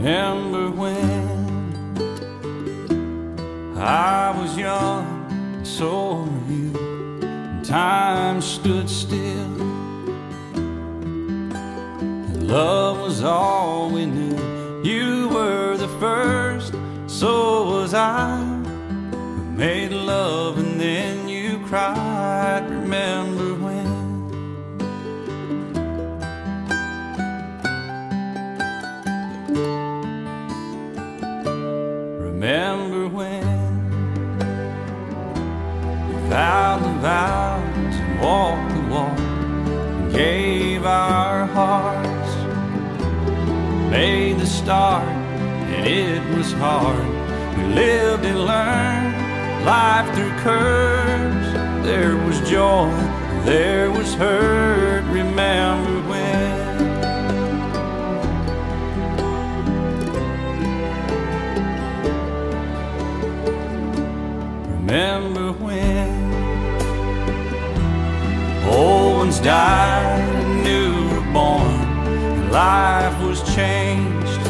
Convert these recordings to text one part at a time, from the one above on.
Remember when I was young, and so were you, and time stood still, and love was all we knew. You were the first, so was I. We made love and then you cried. Remember when? Remember when we vowed the vows and walked the walk and gave our hearts, made the start and it was hard. We lived and learned life through curves. There was joy, there was hurt. Remember when? Remember when old ones died and new were born, and life was changed,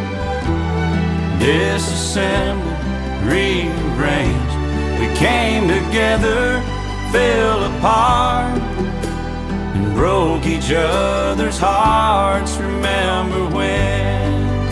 disassembled, rearranged. We came together, fell apart, and broke each other's hearts. Remember when?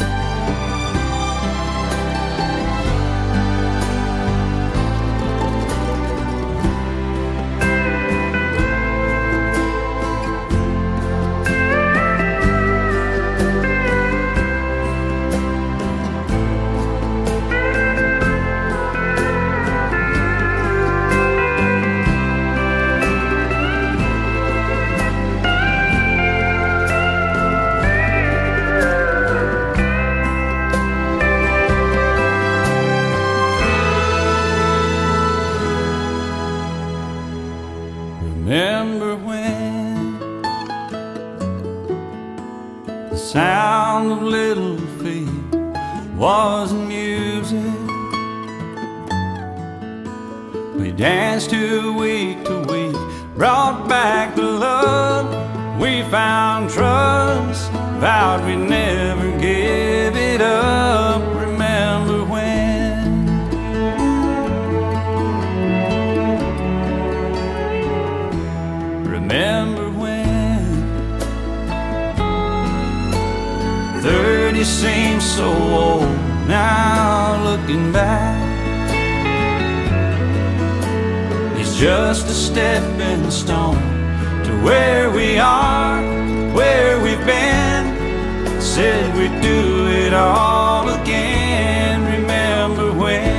Remember when the sound of little feet wasn't music? We danced to week, brought back the love. We found trust, vowed we'd never give it up. Remember when? Remember when 30 seems so old now, looking back. It's just a stepping stone to where we are, where we've been. Said we'd do it all again. Remember when?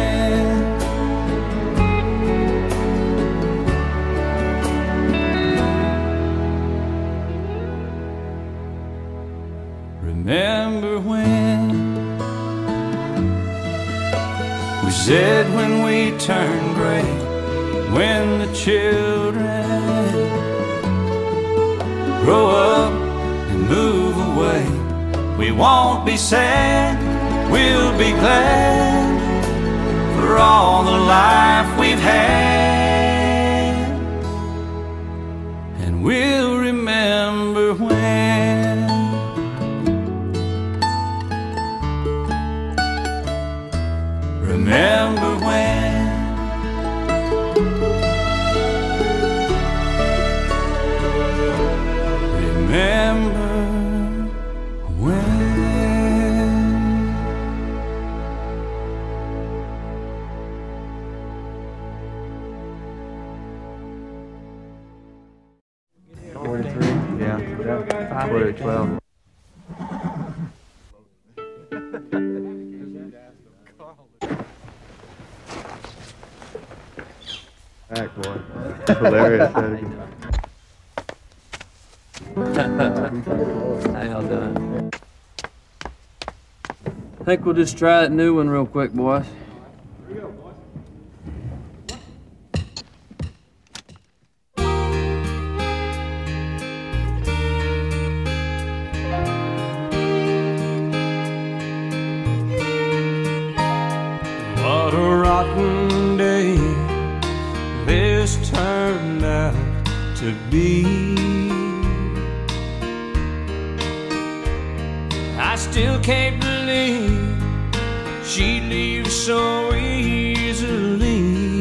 Remember when we said when we turn gray, when the children grow up and move away, we won't be sad, we'll be glad for all the life we've had. And we'll remember when. Remember when? Remember when? Yeah, 12. Back, boy. Hilarious. How y'all doing? I think we'll just try that new one real quick, boys. What a rotten day this turned out to be. I still can't believe she leaves so easily.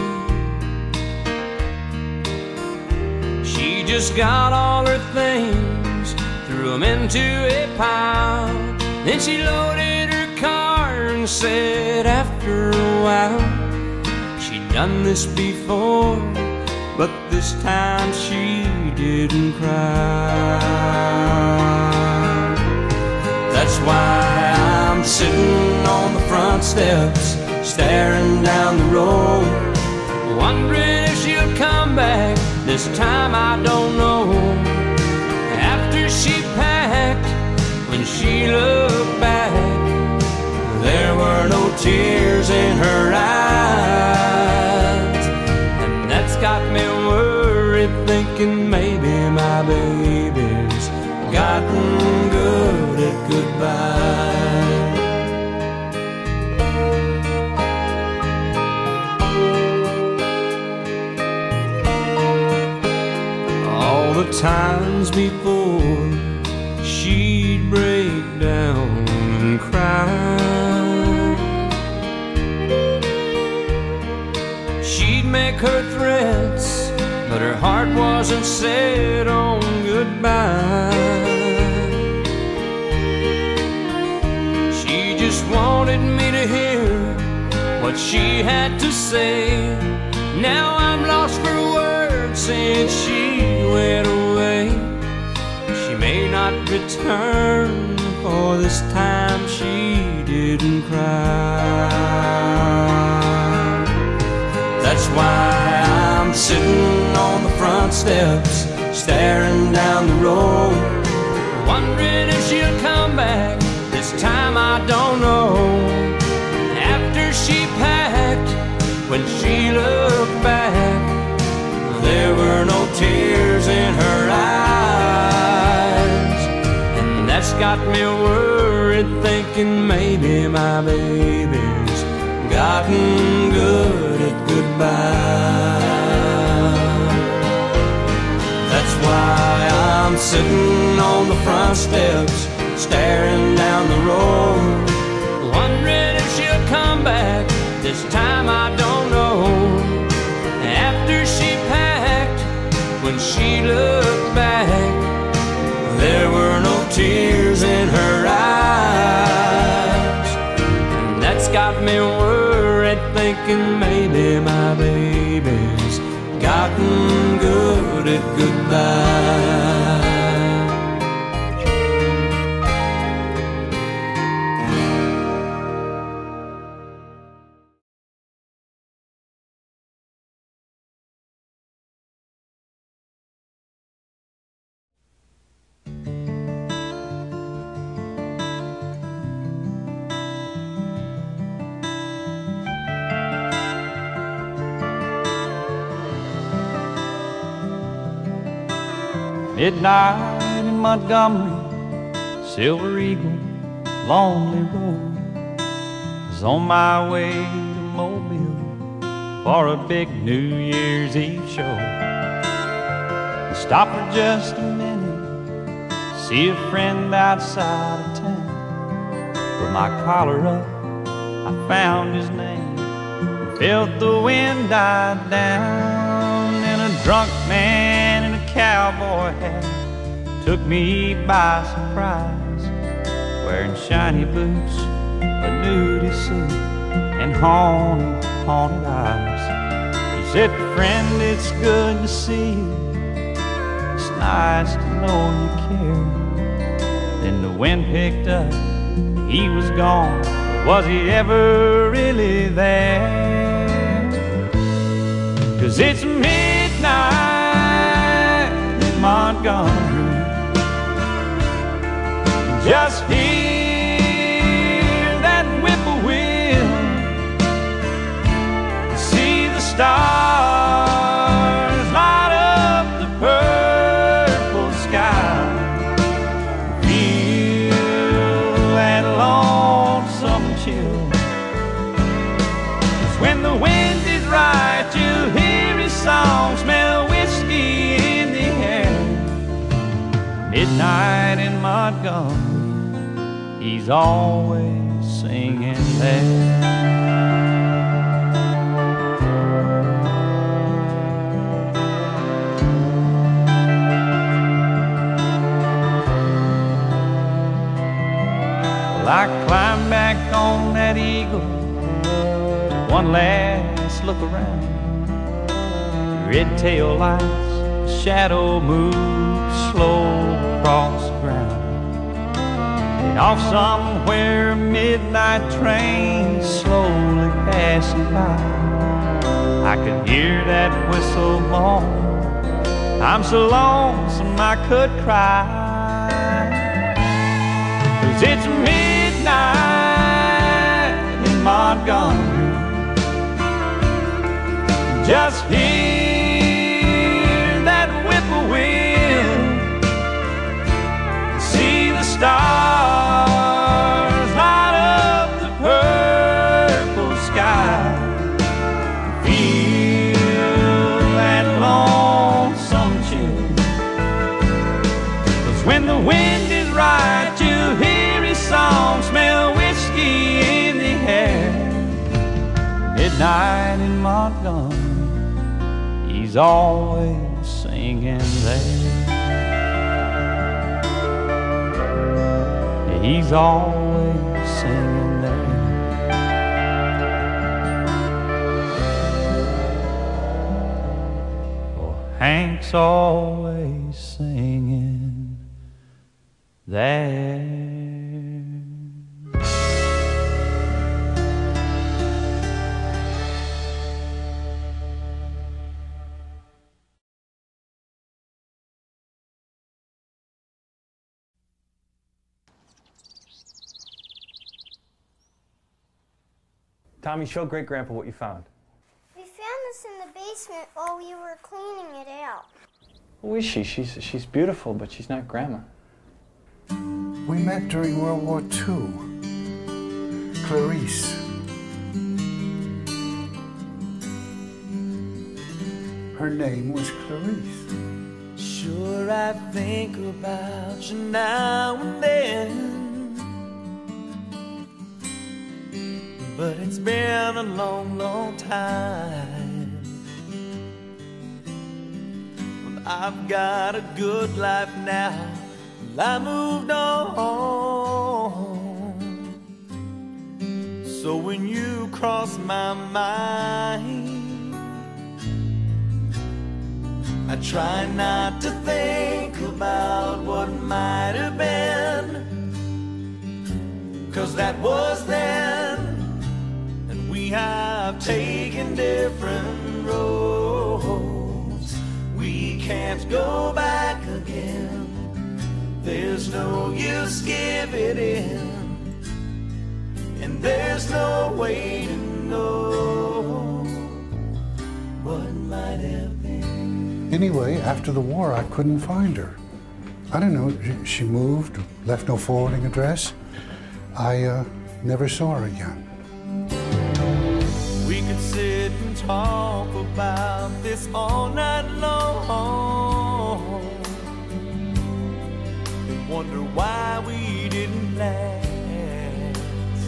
She just got all her things, threw them into a pile. Then she loaded her car and said after a while, she'd done this before, but this time she didn't cry. That's why I'm sitting on the front steps, staring down the road, wondering if she'll come back. This time I don't know. After she packed, when she looked back, there were no tears in her eyes. And that's got me worried, thinking maybe my baby's gotten good at goodbye. All the times before she'd break down and cry, she'd make her threats, but her heart wasn't set on goodbye. She just wanted me to hear what she had to say. Now I'm lost for words since she went away. She may not return, for this time she didn't cry. That's why I'm sitting on the front steps, staring down the road, wondering if she'll come back. This time I don't know. After she packed, when she looked back, there were no tears in her eyes. And that's got me worried, thinking maybe my baby's gotten good at goodbye. That's why I'm sitting on the front steps, staring down the road, wondering if she'll come back. This time I don't know. After she packed, when she looked back, there were no tears in her eyes. And that's got me worried, thinking maybe my baby's gotten good at goodbye. Midnight in Montgomery, Silver Eagle, Lonely Road. Was on my way to Mobile for a big New Year's Eve show. Stopped for just a minute, see a friend outside of town. Put my collar up, I found his name, felt the wind die down. And a drunk man in a cowboy hat took me by surprise, wearing shiny boots, a nudie suit, and haunted eyes. He said, "Friend, it's good to see you. It's nice to know you care." Then the wind picked up, he was gone. Was he ever really there? 'Cause it's midnight in Montgomery, just hear that whippoorwill, see the stars light up the purple sky, feel that lonesome chill. 'Cause when the wind is right, you'll hear his song, smell whiskey in the air. Midnight in Montgomery, he's always singing there. Well, I climbed back on that eagle, one last look around. Red tail lights, shadow moves slow across the ground. And off somewhere, a midnight train slowly passing by. I could hear that whistle moan. I'm so lonesome I could cry. 'Cause it's midnight in Montgomery. Just hear that whippoorwill, see the stars light up the purple sky, feel that lonesome chill. 'Cause when the wind is right, you hear his song, smell whiskey in the air. Midnight in Montgomery, he's always singing there. He's always singing there. Oh, Hank's always singing there. Tommy, show Great-Grandpa what you found. We found this in the basement while we were cleaning it out. Who is she? She's beautiful, but she's not Grandma. We met during World War II. Clarice. Her name was Clarice. Sure, I think about you now and then, but it's been a long, long time. Well, I've got a good life now, I moved on. So when you cross my mind, I try not to think about what might have been, 'cause that was then, and we have taken different roads. We can't go back again. There's no use giving in, and there's no way to know what might have been. Anyway, after the war, I couldn't find her. I don't know, she moved, left no forwarding address. I never saw her again. We could sit and talk about this all night long, and wonder why we didn't last.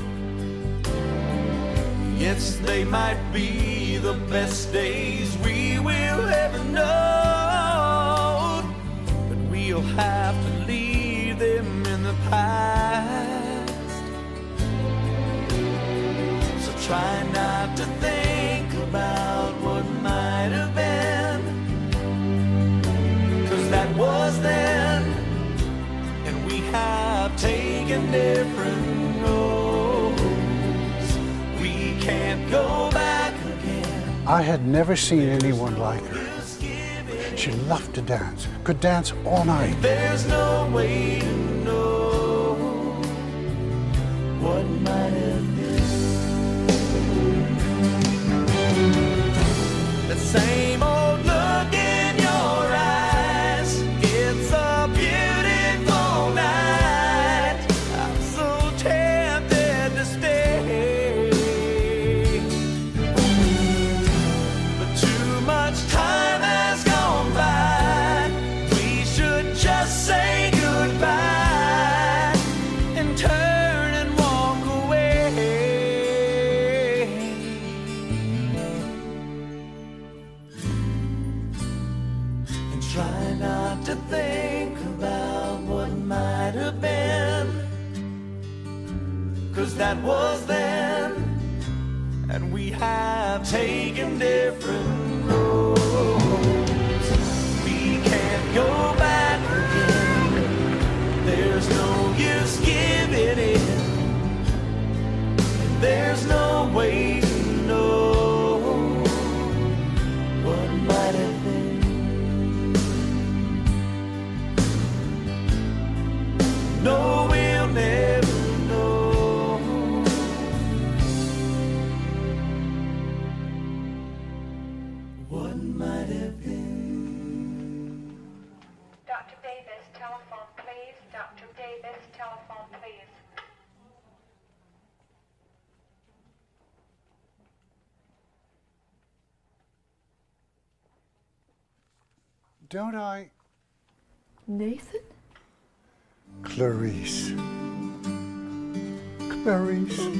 Yes, they might be the best days we will ever know, but we'll have to leave them in the past. So try not to think about what might have been, 'cause that was then, and we have taken different roads. We can't go back again. I had never seen anyone like her. She loved to dance, could dance all night. There's no way to know what might have been. The same old look in your eyes. It's a beautiful night. I'm so tempted to stay, but too much time has gone by. We should just say goodbye. 'cause that was then, and we have taken different roads. We can't go back again. There's no use giving in. There's no way to know what might have been. No, we'll never know. What might have been. Dr. Davis, telephone, please. Dr. Davis, telephone, please. Don't I? Nathan? Clarice. Clarice.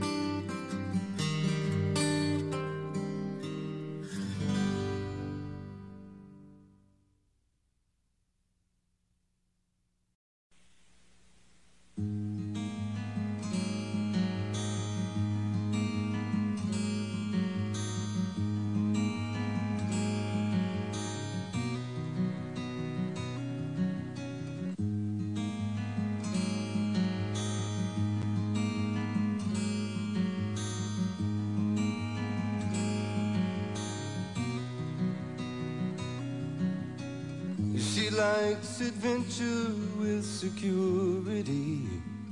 She likes adventure with security,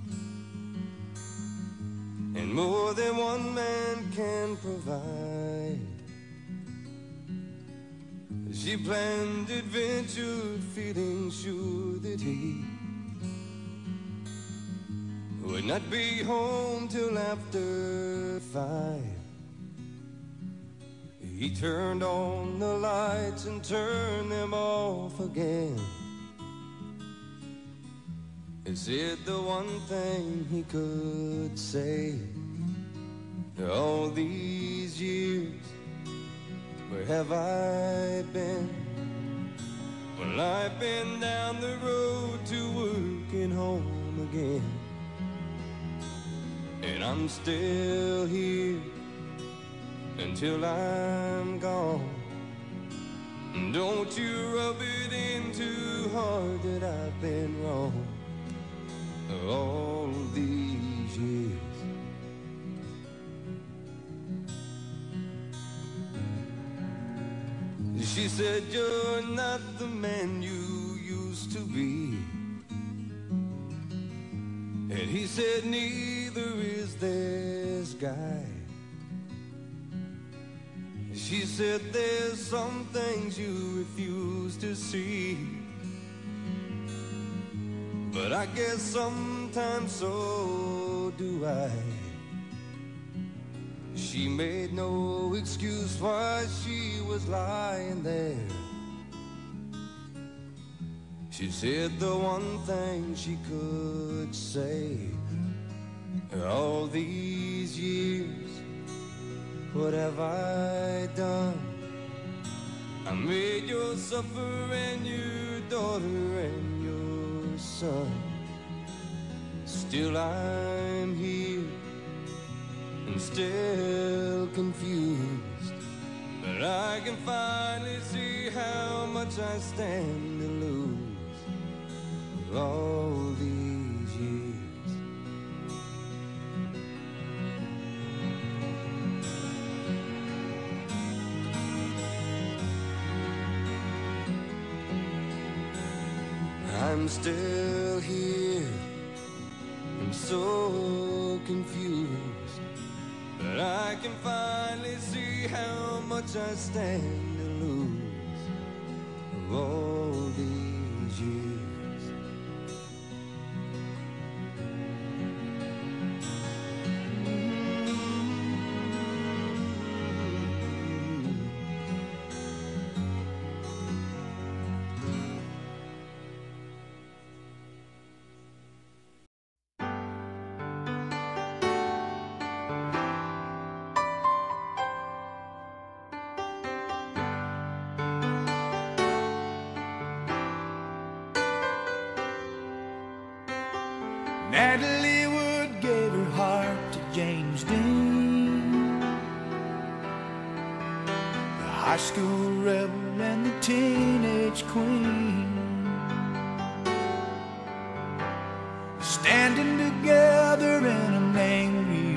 and more than one man can provide. She planned adventure, feeling sure that he would not be home till after 5. He turned on the lights and turned them off again. He said the one thing he could say all these years, where have I been? Well, I've been down the road to work and home again, and I'm still here until I'm gone. Don't you rub it in too hard that I've been wrong all these years. She said, you're not the man you used to be, and he said, neither is this guy. She said, there's some things you refuse to see, but I guess sometimes so do I. She made no excuse why she was lying there. She said the one thing she could say all these years, what have I done? I made you suffer and your daughter and your son. Still I'm here and still confused, but I can finally see how much I stand to lose all these years. I'm still here, I'm so confused, but I can finally see how much I stand to lose all these years. Natalie Wood gave her heart James Dean, the high school rebel and the teenage queen, standing together in an angry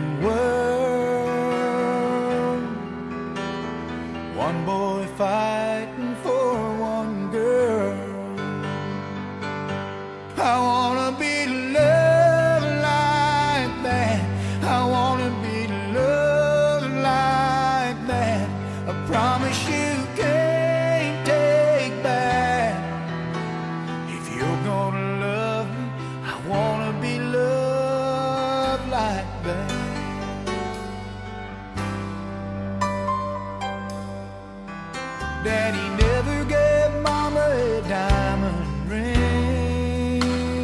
world. One boy fighting for one girl. I wanna be loved like that. I wanna be loved like that. I promise you can't take back. If you're gonna love me, I wanna be loved like that. Daddy never gave Mama a diamond ring.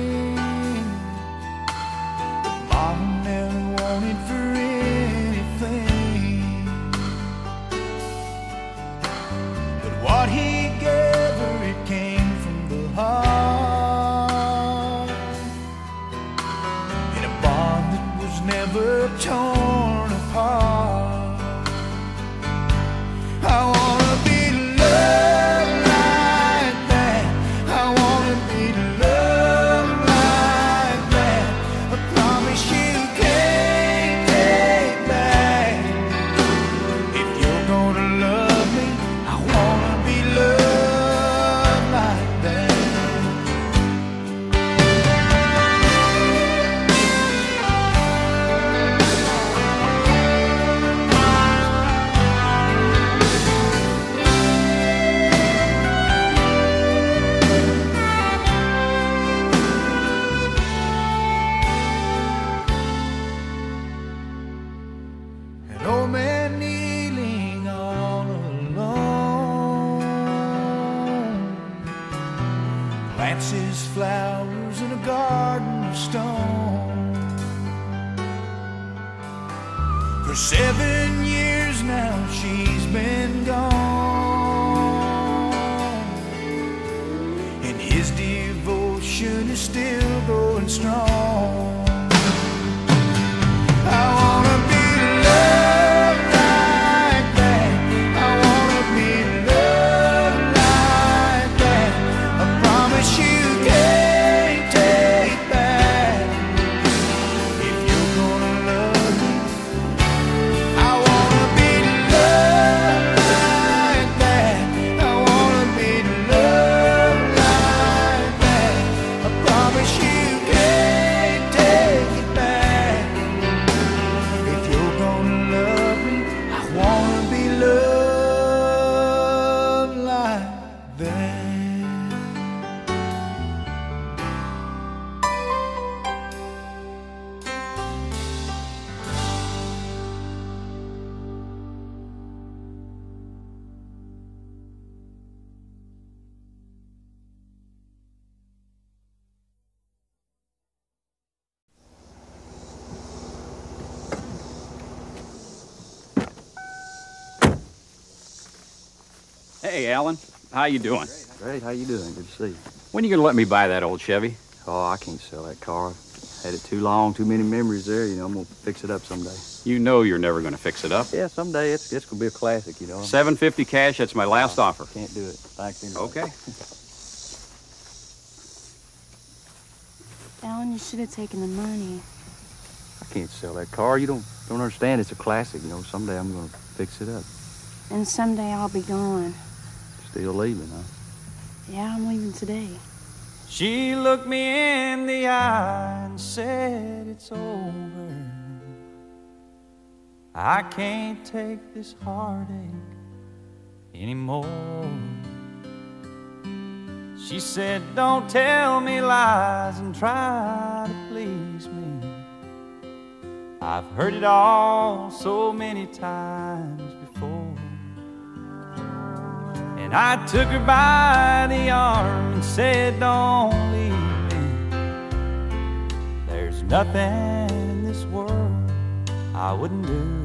Mama never wanted for anything. But what he gave her, it came from the heart, in a bond that was never torn apart. I wanna be loved like that. I wanna be loved like that. I promise you can't take back. If you're gonna love me, I wanna be loved like that. An old man kneeling all alone plants his flowers in a garden of stone. For 7 years now she's been gone, and his devotion is still going strong. I wanna be loved like that. I wanna be loved like that. I promise you can't take back. If you're gonna love me, I wanna be loved like that. I wanna be loved like that. I promise you can't take it back. If you're gonna love me, I wanna be loved like that. Hey, Alan. How you doing? Great, how you doing? Good to see you. When you gonna let me buy that old Chevy? Oh, I can't sell that car. Had it too long, too many memories there. You know, I'm gonna fix it up someday. You know you're never gonna fix it up. Yeah, someday it's gonna be a classic, you know. $750 cash, that's my last offer. Can't do it. Thanks anyway. Okay. Alan, you should have taken the money. I can't sell that car. You don't understand. It's a classic, you know. Someday I'm gonna fix it up. And someday I'll be gone. Still leaving, huh? Yeah, I'm leaving today. She looked me in the eye and said, it's over. I can't take this heartache anymore. She said, don't tell me lies and try to please me. I've heard it all so many times before. And I took her by the arm and said, don't leave me. There's nothing in this world I wouldn't do.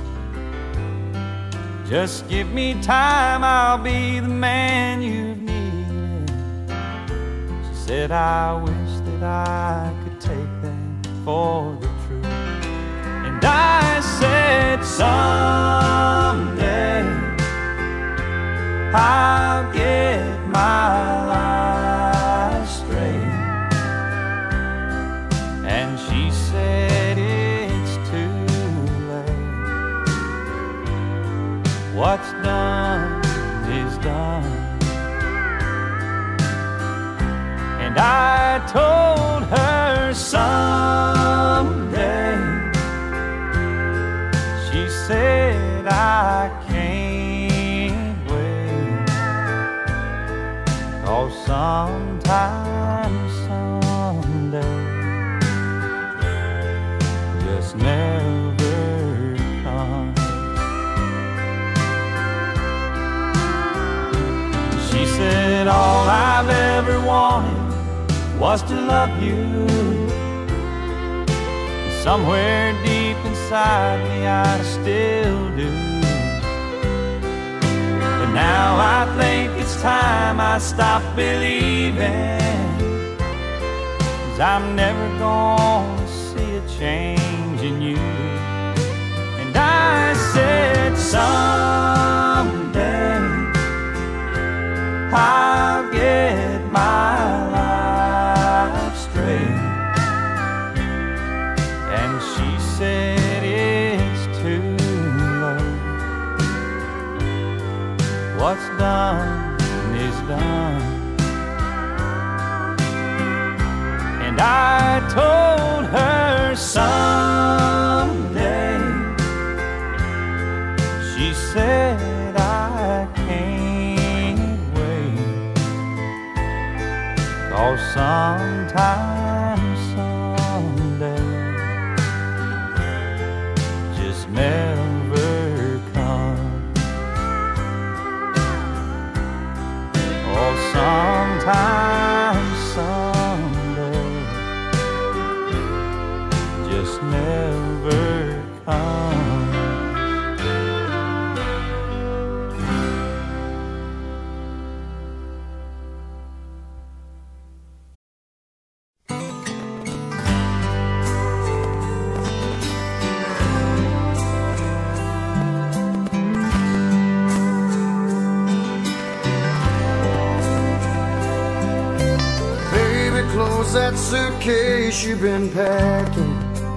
Just give me time, I'll be the man you've needed. She said, I wish that I could take that for the truth. And I what's done is done. And I told her someday. She said I can't wait, 'cause sometime, someday just never comes. She said all I've ever wanted was to love you. Somewhere deep inside me I still do. But now I think it's time I stop believing, 'cause I'm never gonna see a change in you. And I said someday I'll get my life straight. And she said it's too late. What's done is done. And I told her someday. She said I can't wait, 'cause sometime, someday just never comes. Oh, sometime, someday just never comes. Close that suitcase you've been packing.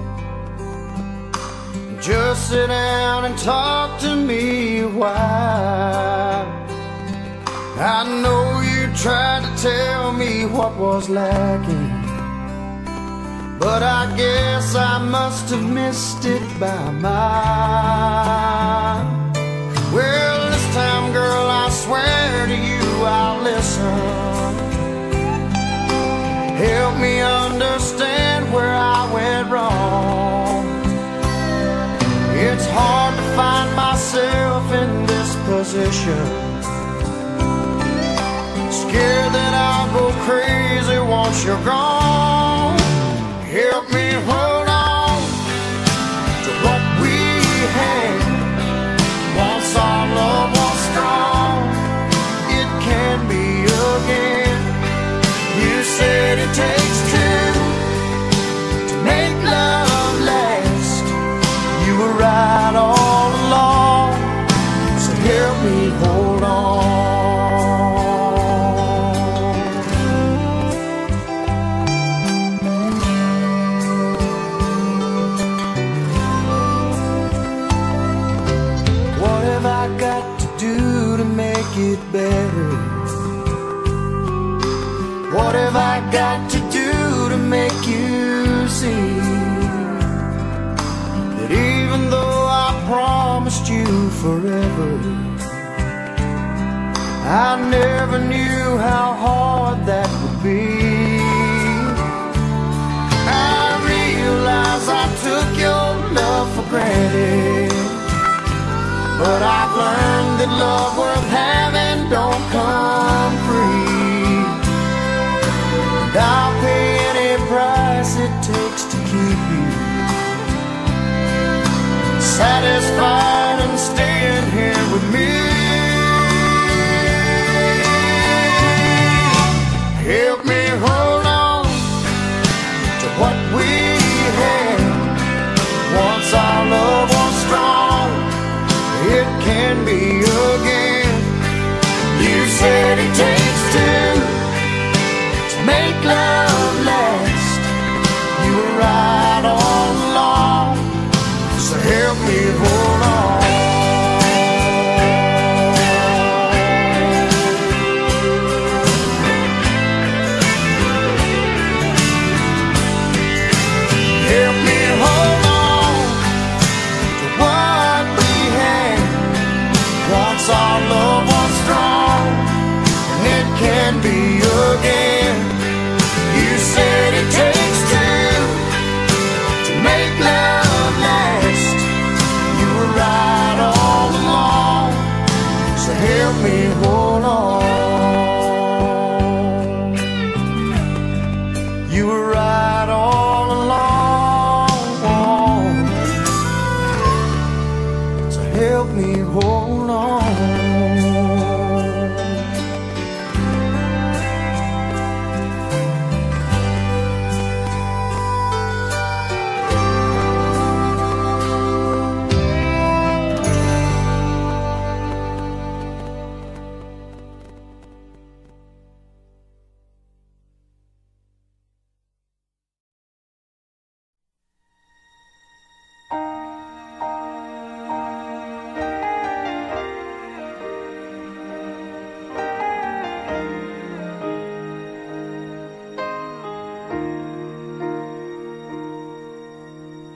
Just sit down and talk to me a while. I know you tried to tell me what was lacking, but I guess I must have missed it by a mile. Well, this time, girl, I swear to you I'll listen. Help me understand where I went wrong. It's hard to find myself in this position. Scared that I'll go crazy once you're gone. Help me hold on to what we had. Once our love was strong, it can be again. You said it takes two to make love last. You were right all along, so help me hold on. What have I got to do to make it better? What have I got to do to make you see that even though I promised you forever, I never knew how hard that would be? I realize I took your love for granted, but I've learned that love worth having don't come free. I'll pay any price it takes to keep you satisfied and staying here with me. Help me hold on to what we had. Once our love was strong, it can be again. You said it takes two to make love last. You were right all along, so help me hold on.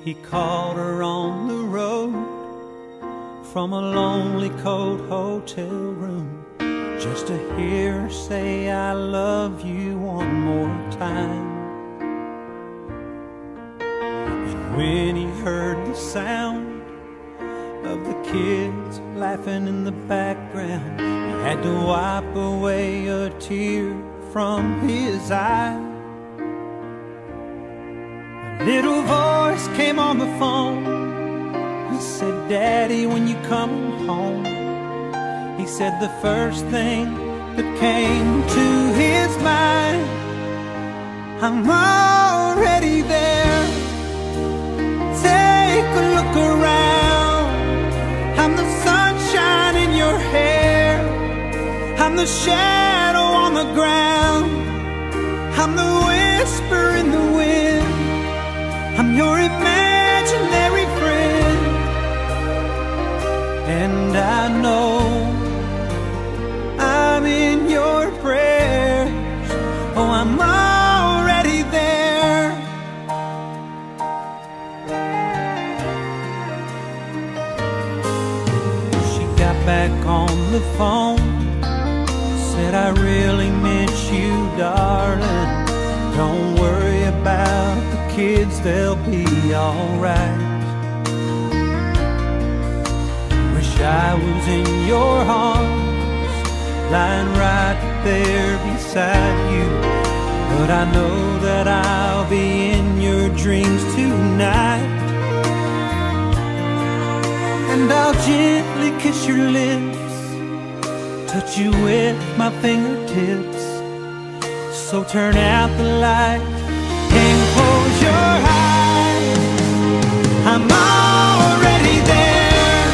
He called her on the road from a lonely cold hotel room, just to hear her say I love you one more time. And when he heard the sound of the kids laughing in the background, he had to wipe away a tear from his eye. A little voice came on the phone. He said, Daddy, when you come home. He said the first thing that came to his mind, I'm already there. Take a look around. I'm the sunshine in your hair. I'm the shadow on the ground. I'm the whisper in the wind. I'm your imaginary friend. And I know I'm in your prayers. Oh, I'm already there. She got back on the phone, said I really miss you, darling. Don't worry about the kids, they'll be alright. Wish I was in your arms, lying right there beside you, but I know that I'll be in your dreams tonight. And I'll gently kiss your lips, touch you with my fingertips. So turn out the light and close your eyes. I'm already there.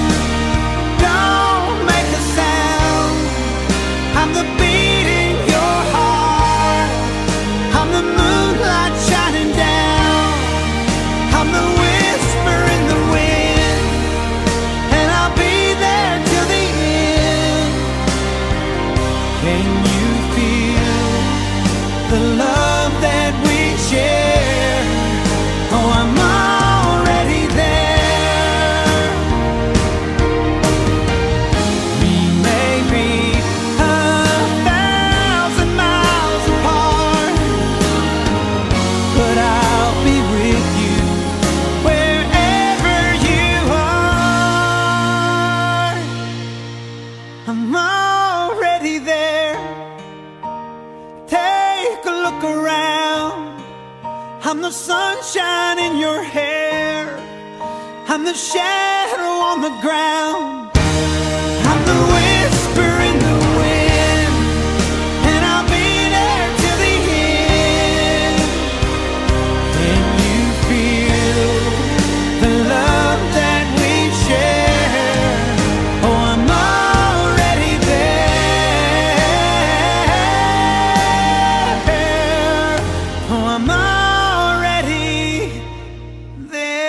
Don't make a sound. I'm the beat in your heart. I'm the moonlight shining down. I'm the whisper in the wind. And I'll be there till the end. Can you feel the love that we share? Oh, I'm already there. We may be 1,000 miles apart, but I'll be with you wherever you are. I'm already there. Take a look around. I'm the sunshine in your hair. I'm the shadow on the ground. I'm the whisper in the wind. And I'll be there till the end. Can you feel the love that we share? Oh, I'm already there. Oh, I'm already there.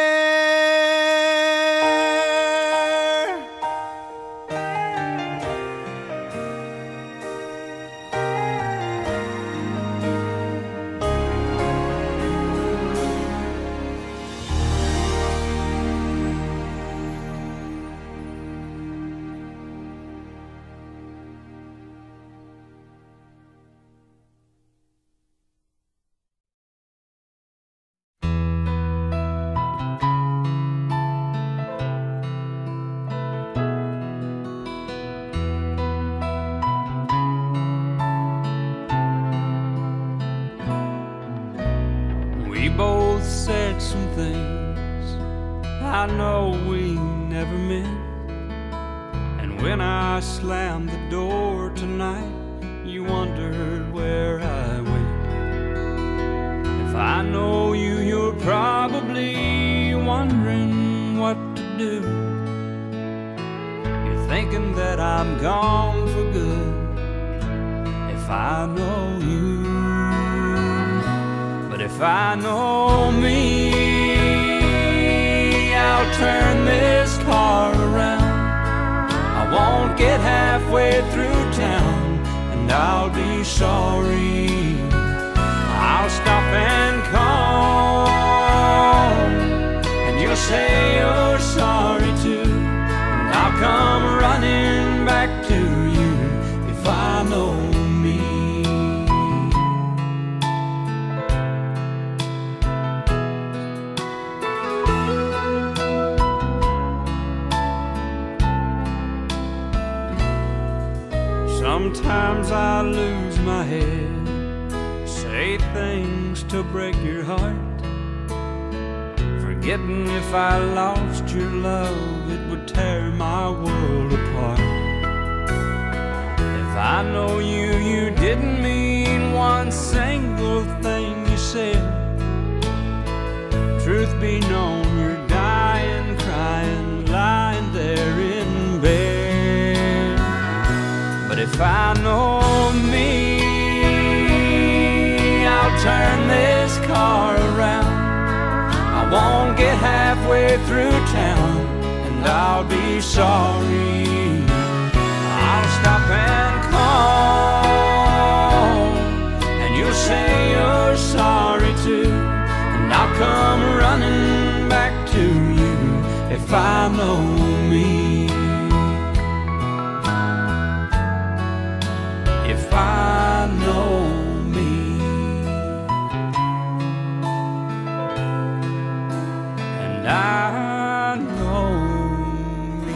We both said some things I know we never meant. And when I slammed the door tonight, you wondered where I went. If I know you, you're probably wondering what to do. You're thinking that I'm gone for good. If I know you, but if I know me, I'll turn this car around. I won't get halfway through town, and I'll be sorry. I'll stop and call Sometimes I lose my head, say things to break your heart, forgetting if I lost your love, it would tear my world apart. If I know you, you didn't mean one single thing you said. Truth be known, you're dying, crying, lying there in bed. But if I know me, I'll turn this car around. I won't get halfway through town, and I'll be sorry. I'll stop and call, and you'll say you're sorry too, and I'll come running back to you if I know me. If I know me. And I know me.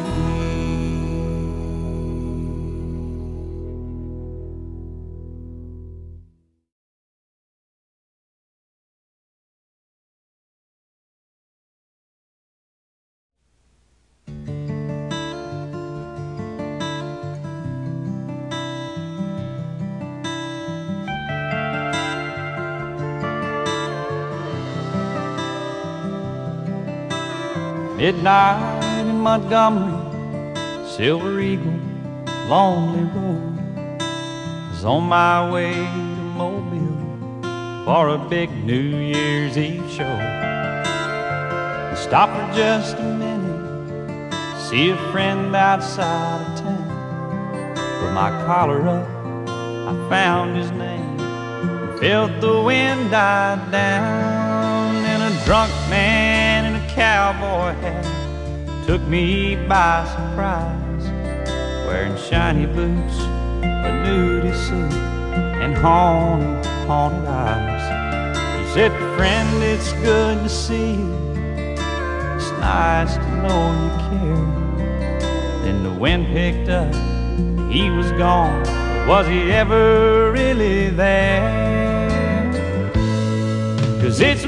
Midnight in Montgomery, Silver Eagle, lonely road. Was on my way to Mobile for a big New Year's Eve show. Stopped for just a minute, see a friend outside of town. Put my collar up, I found his name, felt the wind die down. And a drunk man in a cowboy hat took me by surprise, wearing shiny boots, a nudie suit, and haunted eyes. He said, friend, it's good to see you, it's nice to know you care. Then the wind picked up, he was gone, but was he ever really there? 'Cause it's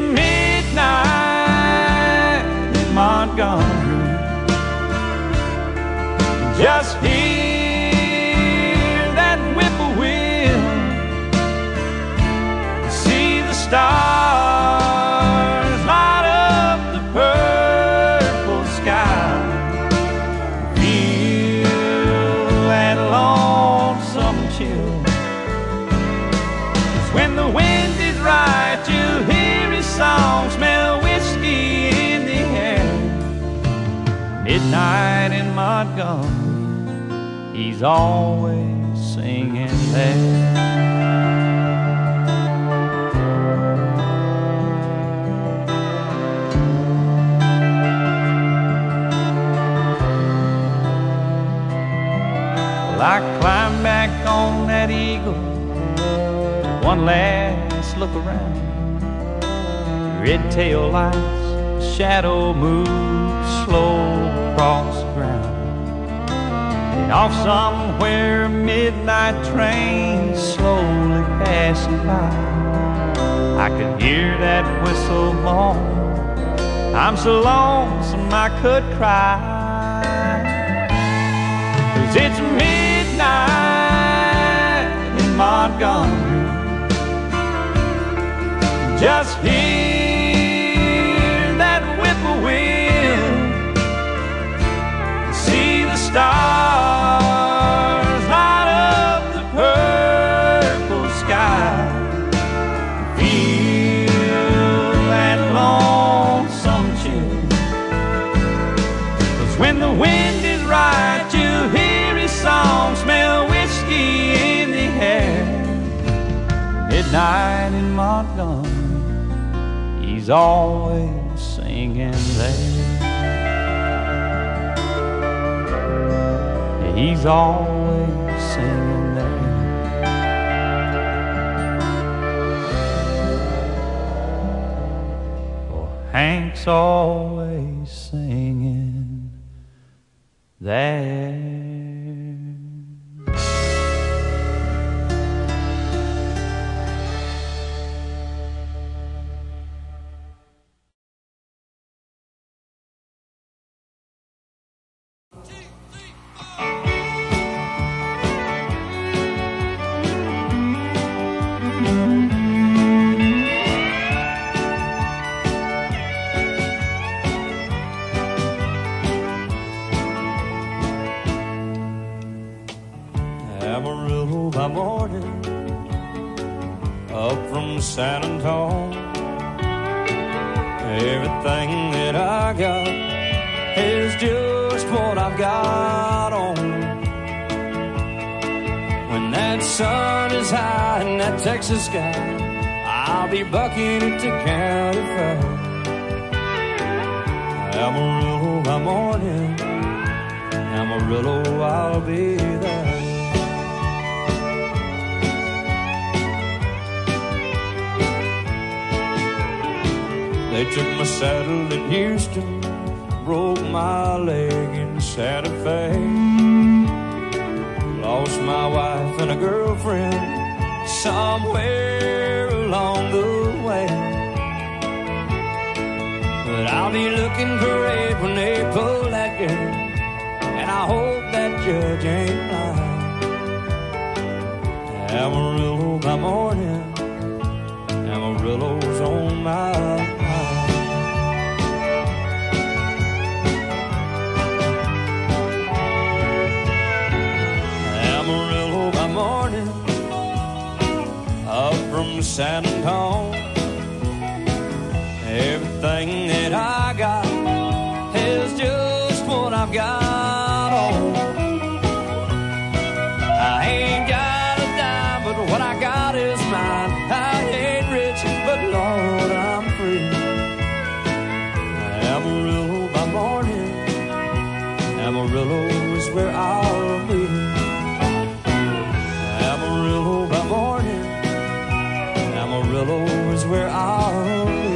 midnight in Montgomery, just hear that whippoorwill, see the stars light up the purple sky, feel that lonesome chill. 'Cause when the wind is right, you'll hear his song, smell whiskey in the air. Midnight in Montgomery, he's always singing there. Well, I climbed back on that Eagle, one last look around. Red tail lights, shadow moves slow across the ground. And off somewhere, a midnight train slowly passing by. I could hear that whistle moan, I'm so lonesome I could cry. 'Cause it's midnight in Montgomery, just hear that whippoorwill, see the stars light up the purple sky, feel that lonesome chill. 'Cause when the wind is right, you'll hear his song, smell whiskey in the air. Midnight in Montgomery, he's always singing there. He's always singing there. Oh, Hank's always singing there. San Antonio. Everything that I got is just what I've got on. When that sun is high in that Texas sky, I'll be bucking at the county fair. Amarillo by morning, Amarillo, I'll be there. They took my saddle in Houston, broke my leg in Santa Fe. Lost my wife and a girlfriend somewhere along the way. But I'll be looking great when they pull that gate, and I hope that judge ain't lying. Amarillo by morning, Amarillo's on my mind. Amarillo by morning, up from San Antonio. Everything that I got is just what I've got on. I ain't got a dime, but what I got is mine. I ain't rich, but Lord, I'm free. Amarillo by morning, Amarillo is where I'll be. Amarillo by morning, Amarillo is where I'll be.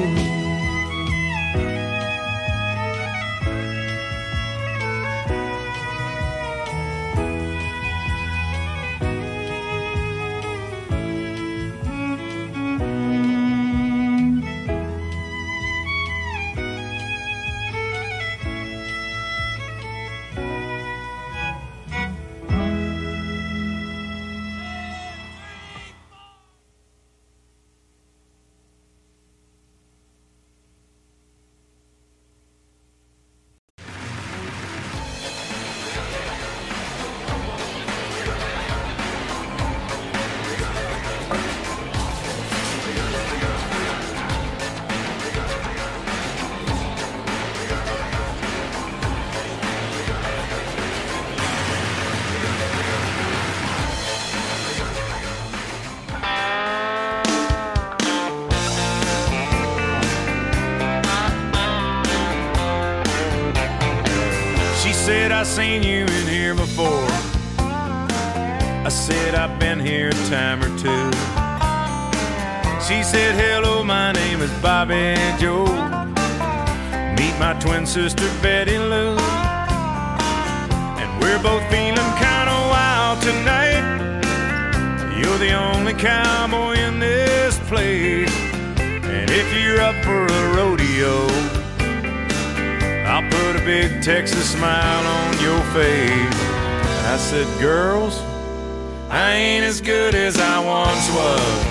I seen you in here before. I said I've been here a time or two. She said, hello, my name is Bobby Joe. Meet my twin sister Betty Lou. And we're both feeling kinda wild tonight. You're the only cowboy in this place, and if you're up for a rodeo, I'll put a big Texas smile on your face. I said, girls, I ain't as good as I once was.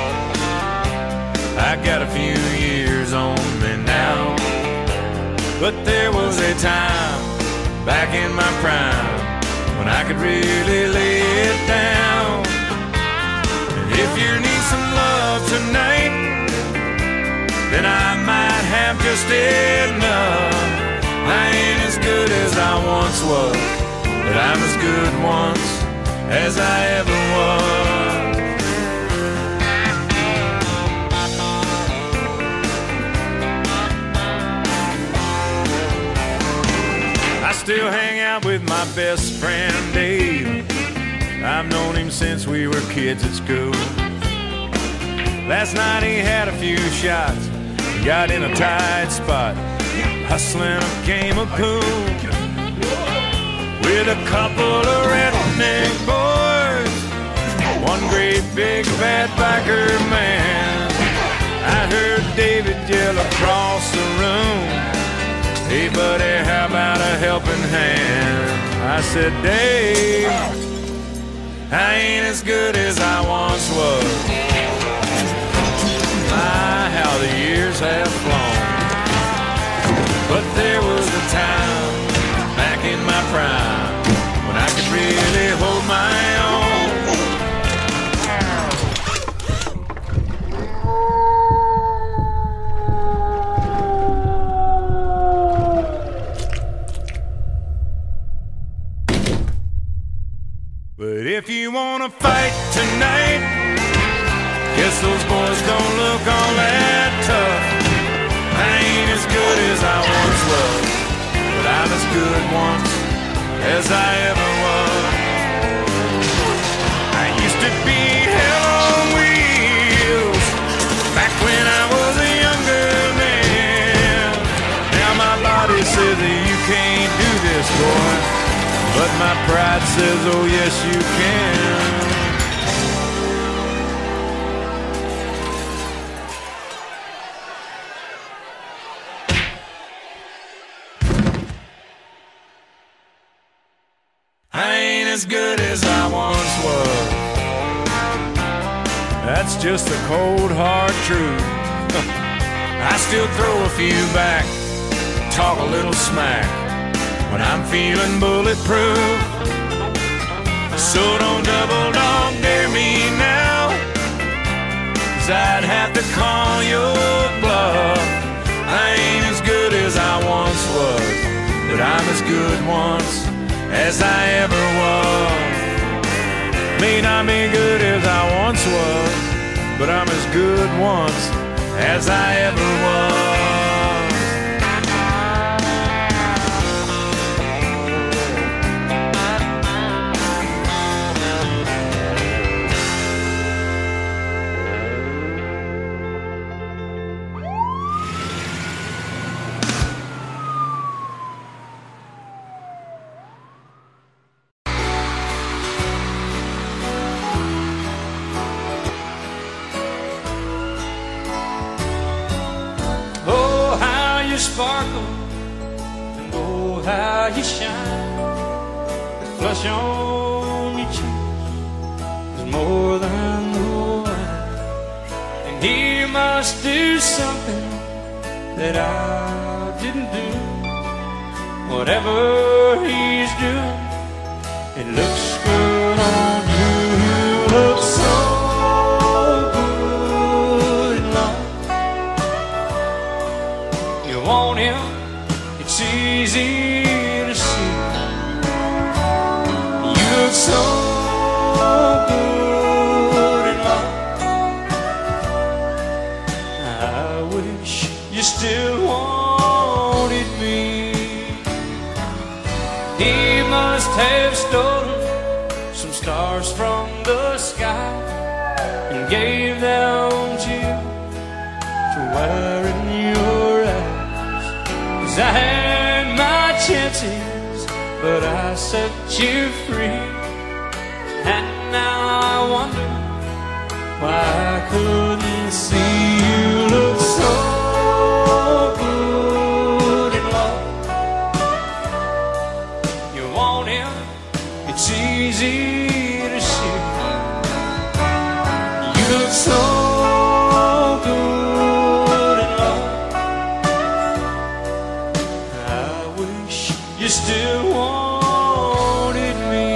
I got a few years on me now, but there was a time back in my prime when I could really lay it down. And if you need some love tonight, then I might have just enough. I ain't as good as I once was, but I'm as good once as I ever was. I still hang out with my best friend Dave. I've known him since we were kids at school. Last night he had a few shots, got in a tight spot, hustling a game of pool with a couple of redneck boys, one great big fat biker man. I heard David yell across the room, hey buddy, how about a helping hand? I said, Dave, I ain't as good as I once was. My, how the years have flown. But there was a time back in my prime when I could really hold my own. gonna fight tonight. Guess those boys don't look all that tough. I ain't as good as I once was, but I'm as good once as I ever was. I used to be hell on wheels back when I was a younger man. Now my body says that you can't do this, boy, but my pride says, oh yes you can. I ain't as good as I once was. That's just the cold hard truth. I still throw a few back, talk a little smack when I'm feeling bulletproof. So don't double dog dare me now, 'cause I'd have to call your bluff. I ain't as good as I once was, but I'm as good once as I ever was. May not be good as I once was, but I'm as good once as I ever was. Sparkle, and oh how you shine. The flush on your cheeks is more than the wine. And he must do something that I didn't do. Whatever he's doing, it looks good on you. You look so want him, it's easy to see. You look so good in love. I wish you still wanted me. He must have stolen some stars from the sky and gave them to you to wear in your eyes. I had my chances, but I set you free. And now I wonder why I couldn't see. You look so good in love. You want him, it's easy to see. You look so you still wanted me.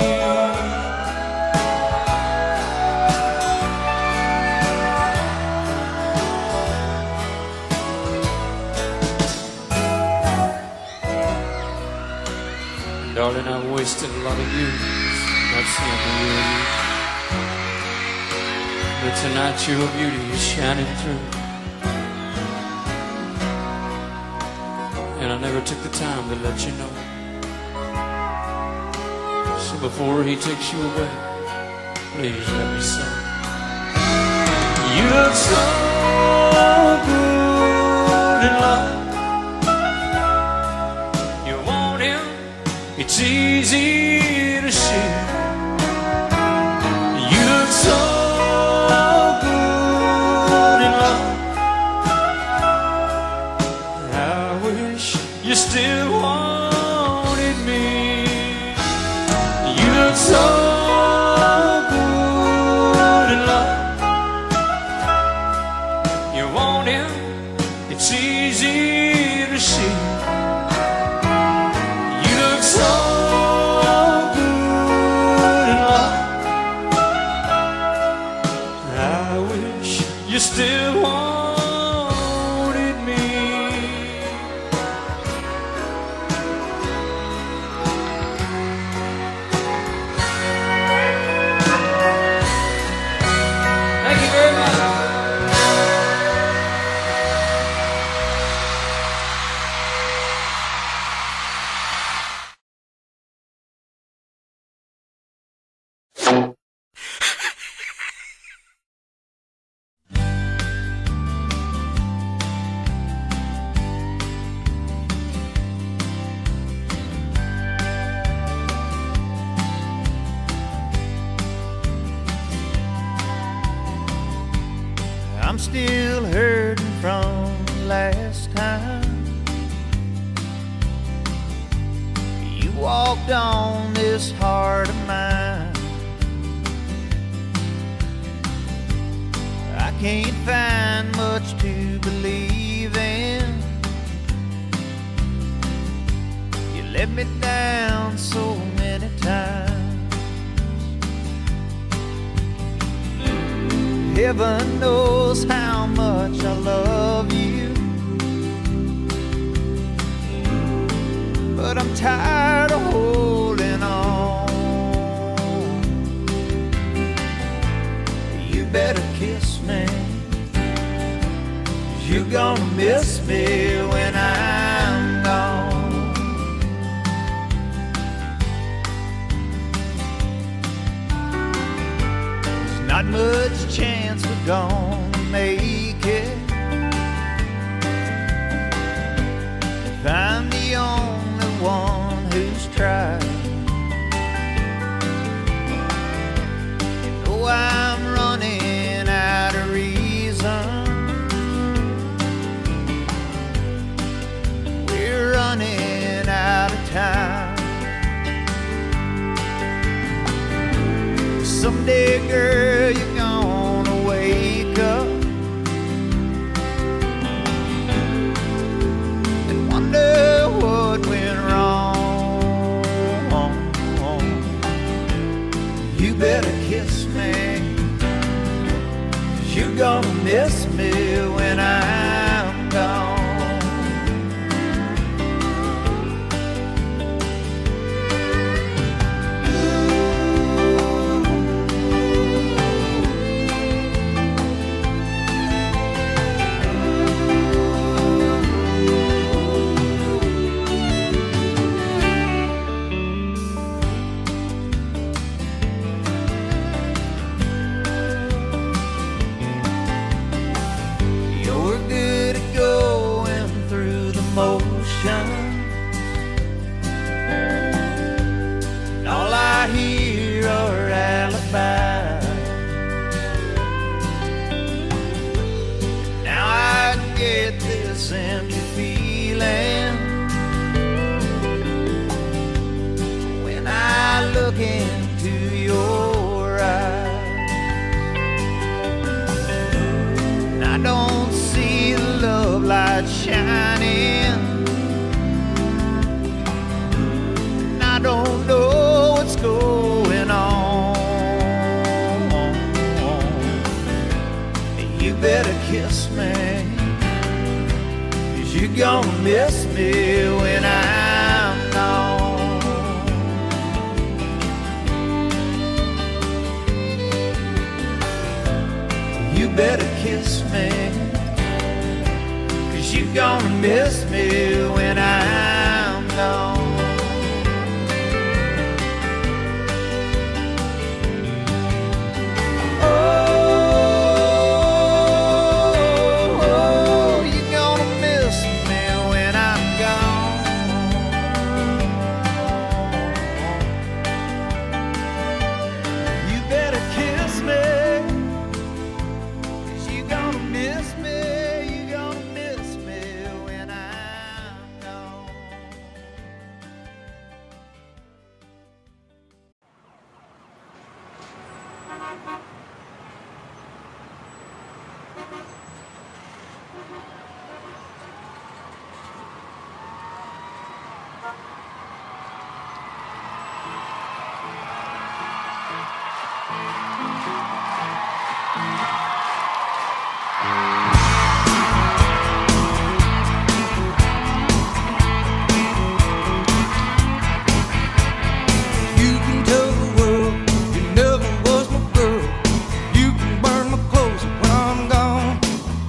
Darling, I've wasted a lot of years not seeing the real you. But tonight your beauty is shining through. And I never took the time to let you know. So before he takes you away, please let me say, you look so good in love. You want him, it's easy to see. You look so good in love. I wish you still wanted me. You look so good in love. You want him, it's easy to see. You look so good in love. I wish you still wanted me. from last time you walked on this heart of mine. I can't find much to believe in. You let me down so many times. Heaven knows how much I love you, but I'm tired of holding on. You better kiss me, 'cause you're gonna miss me when I'm gone. There's not much chance we're gonna make it if I'm the only one who's tried. You know I'm running out of reason. We're running out of time. Someday, girl, you're gonna wake up and wonder what went wrong. You better kiss me, 'cause you're gonna miss me when I'm gone. And all I hear are alibis. Now I get this empty feeling when I look into your eyes, and I don't see the love light shining. I don't know what's going on. You better kiss me, 'cause you're gonna miss me when I'm gone. You better kiss me, 'cause you're gonna miss me when I'm gone.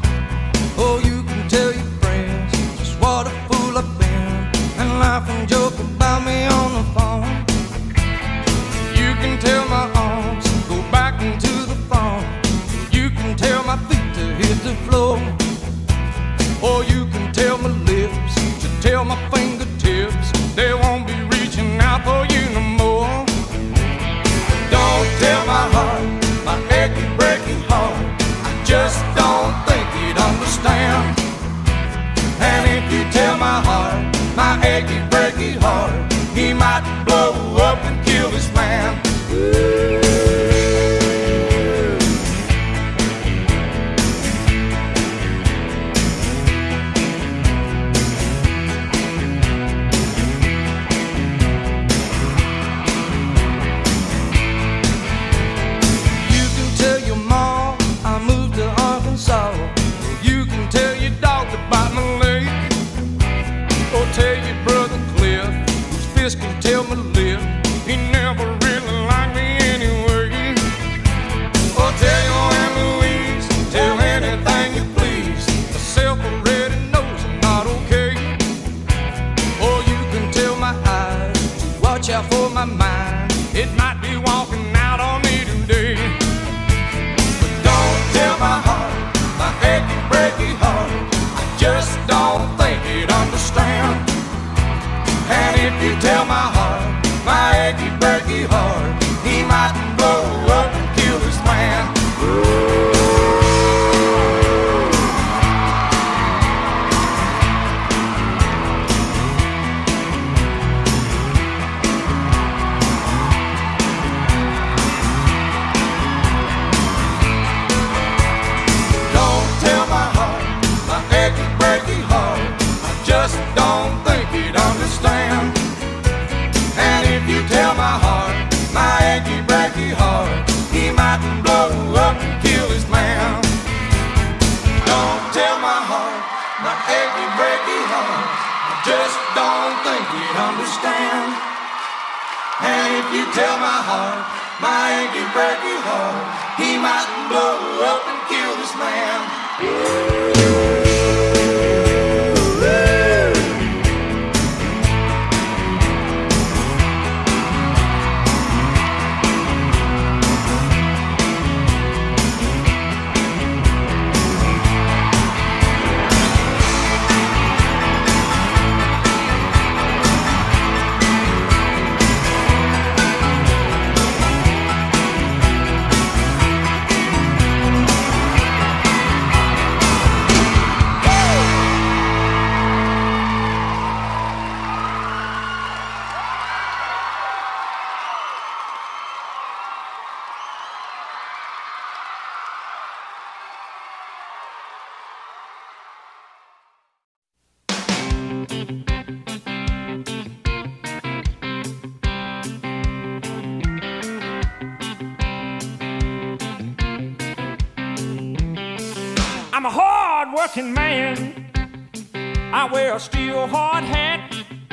Joke achy, breaky heart. He might blow up and kill this man. You can tell your mom I moved to Arkansas. You can tell your dog to bite my leg. Or tell your brother Cliff, whose fist can tell my lip, he never really liked me anyway. Or tell your Aunt Louise, tell anything you please, myself already knows I'm not okay. Or you can tell my eyes, watch out for my mind, it might be walking out on me today. But don't tell my heart, my achy, breaky heart, I just don't think it understand. And if you tell my heart, my achy, breaky heart, he might blow up and kill this man. Don't tell my heart, my achy, breaky heart, I just don't think he'd understand. And if you tell my heart, my achy, breaky heart, he might blow up and kill his man. Don't tell my heart, my achy, breaky heart, I just don't think he'd understand. And if you tell my heart, my achy, breaky heart, he might blow up and kill this man. I'm a hard-working man. I wear a steel hard hat.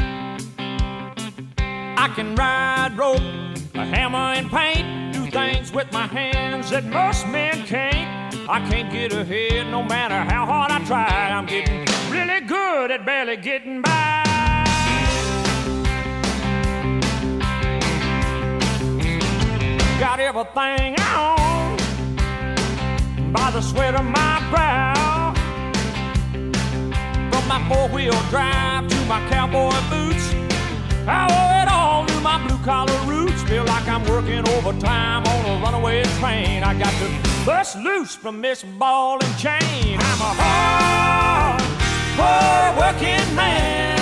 I can ride rope, a hammer and paint, do things with my hands that most men can't. I can't get ahead no matter how hard I try. I'm getting really good at barely getting by. Got everything I own by the sweat of my brow. From my four-wheel drive to my cowboy boots, I owe it all to my blue-collar roots. Feel like I'm working overtime on a runaway train. I got to bust loose from this ball and chain. I'm a hard-working man.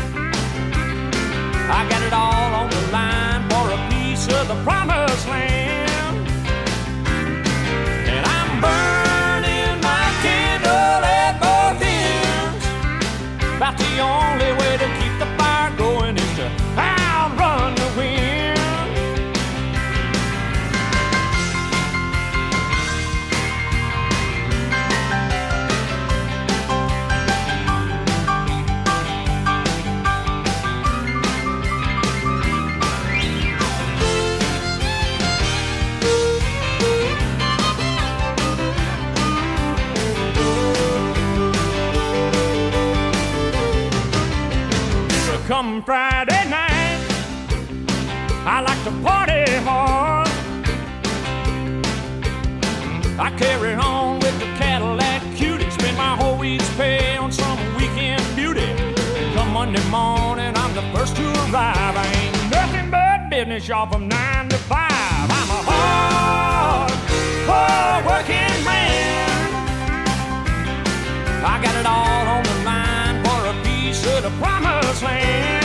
I got it all on the line for a piece of the promised land. And I'm burning my candle at both ends. About the only way to keep the fire going is to outrun the wind. Come Friday night, I like to party hard. I carry on with the Cadillac cutie, spend my whole week's pay on some weekend beauty. Come Monday morning, I'm the first to arrive. I ain't nothing but business, y'all, from 9 to 5. I'm a hard-working man. I got it all on the line for a piece of the promised land.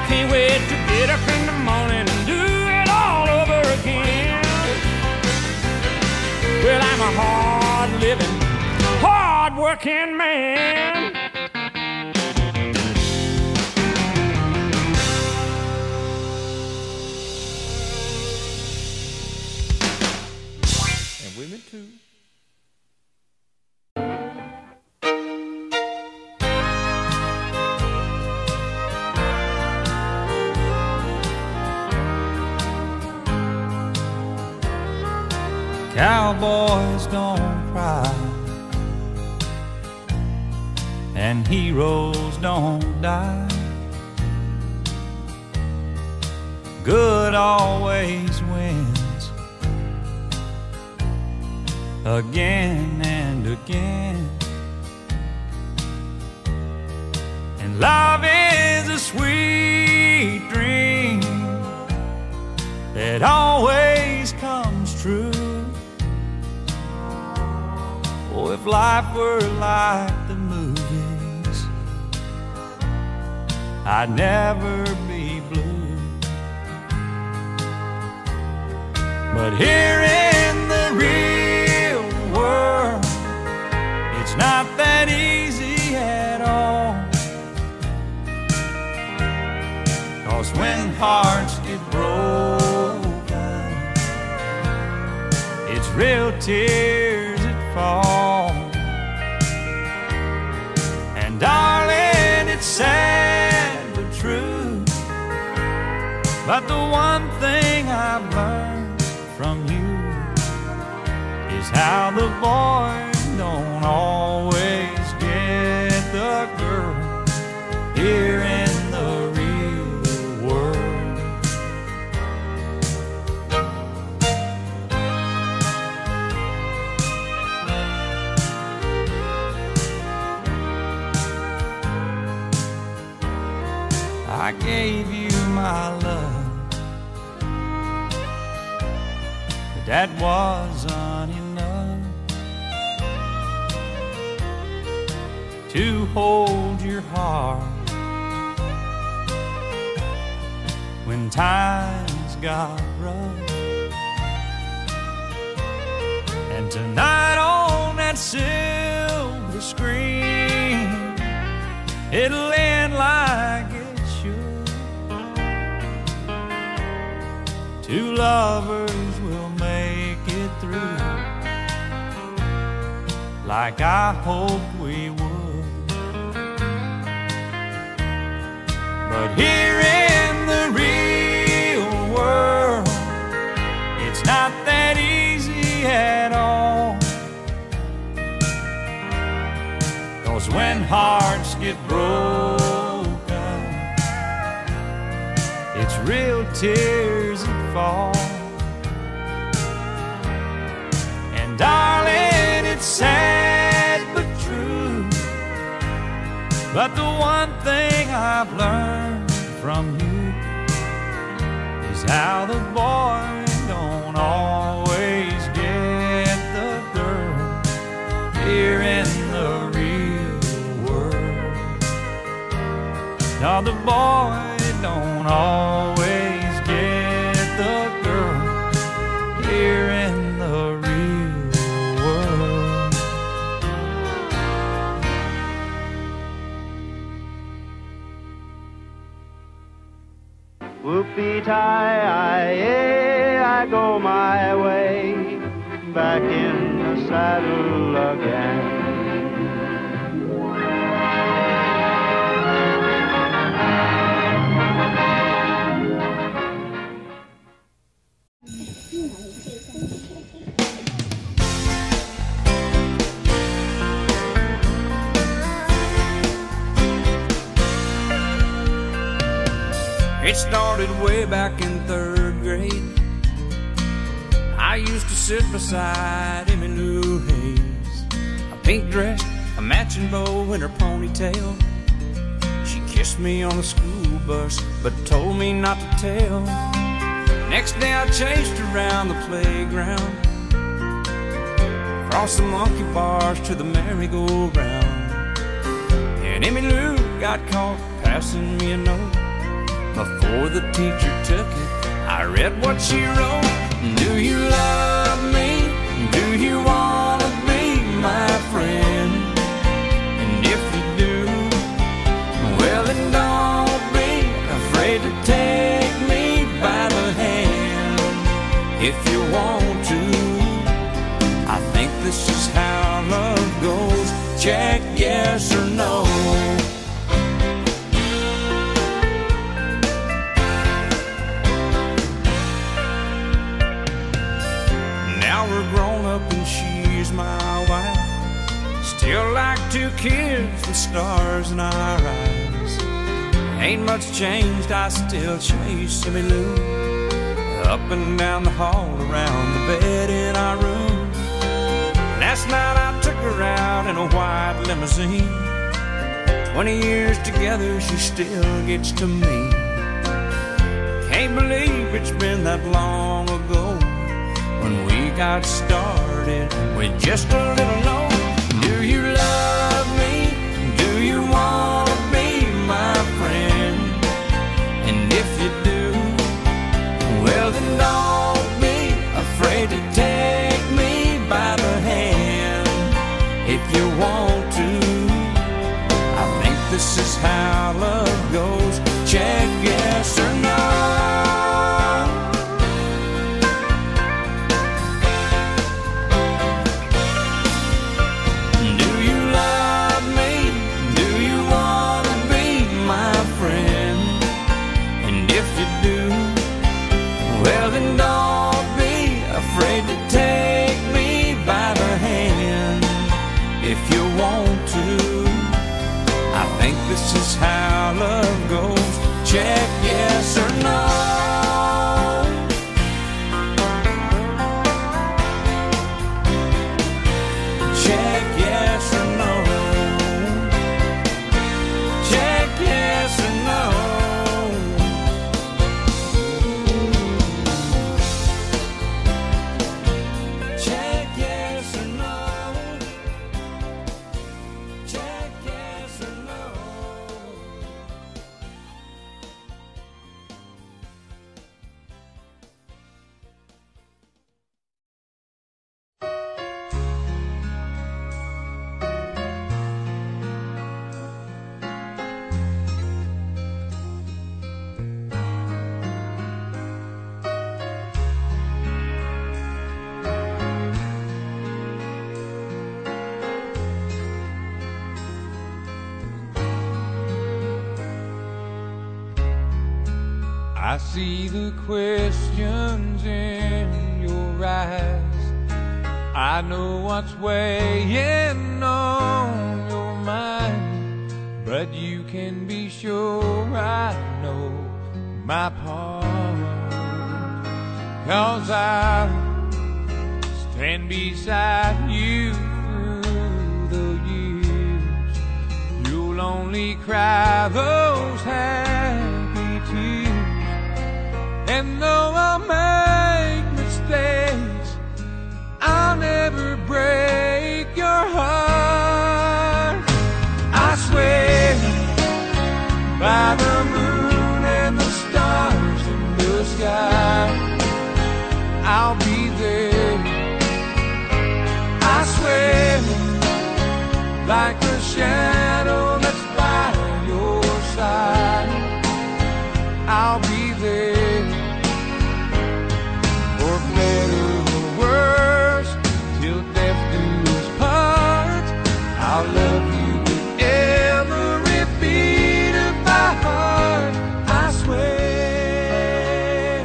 can't wait to get up in the morning and do it all over again. Well, I'm a hard-living, hard-working man. And women too. Cowboys don't cry, and heroes don't die. Good always wins, again and again. And love is a sweet dream that always comes true. Oh, if life were like the movies, I'd never be blue. But here in the real world, it's not that easy at all. 'Cause when hearts get broken, it's real tears that fall. And darling, it's sad but true, but the one thing I've learned from you is how the boy don't always get the girl here in the real world. I gave you my love, but that wasn't enough to hold your heart when times got rough. And tonight on that silver screen, it'll end like it should. Two lovers will make it through, like I hoped we would. But here in the real world, it's not that easy at all. 'Cause when hearts get broken, it's real tears that fall. And darling, it's sad but true, but the one thing I've learned from you is how the boy don't always get the girl here in the real world. No, the boy don't always get the girl here in the real world. Whoopie-tie-I-ay, I go my way, back in the saddle again. It started way back in 3rd grade. I used to sit beside Emmy Lou Hayes, a pink dress, a matching bow in her ponytail. She kissed me on the school bus, but told me not to tell. Next day I chased her around the playground, across the monkey bars to the merry-go-round. And Emmy Lou got caught passing me a note, Before the teacher took it, I read what she wrote. Do you love me? Do you want to be my friend? And if you do, well then don't be afraid to take me by the hand. If you want to, I think this is how love goes. Check yes or no. Now we're grown up and she's my wife. Still like two kids with stars in our eyes. Ain't much changed, I still chase Simmy Lou up and down the hall, around the bed in our room. Last night I took her out in a white limousine. 20 years together, she still gets to me. Can't believe it's been that long ago when we got started with just a little note. Do you love me? Do you want to be my friend? And if you do, well then don't be afraid to take me by the hand. If you want to, I think this is how love goes. Check yes or no. Do you love me? Do you want to be my friend? And if you do, well then don't be afraid to take me by the hand. If you want to, I think this is how love goes. Check yes or no. Check yes or no. Check yes or no. Check yes or no. Check yes or no. I see the questions in your eyes. I know what's weighing on your mind, but you can be sure I know my part. 'Cause I'll stand beside you through the years. You'll only cry those happy tears. And though I'll make mistakes, I'll never break your heart. I swear by the moon and the stars in the sky, I'll be there. I swear like a shadow that's by your side, I'll be there. For better or worse, till death do us part, I'll love you with every beat of my heart. I swear.